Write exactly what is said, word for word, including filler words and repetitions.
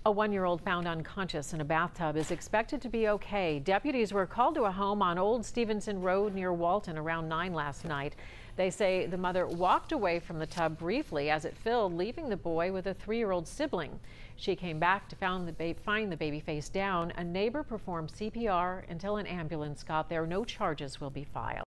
A one-year-old found unconscious in a bathtub is expected to be okay. Deputies were called to a home on Old Stephenson Road near Walton around nine last night. They say the mother walked away from the tub briefly as it filled, leaving the boy with a three-year-old sibling. She came back to found the ba- find the baby face down. A neighbor performed C P R until an ambulance got there. No charges will be filed.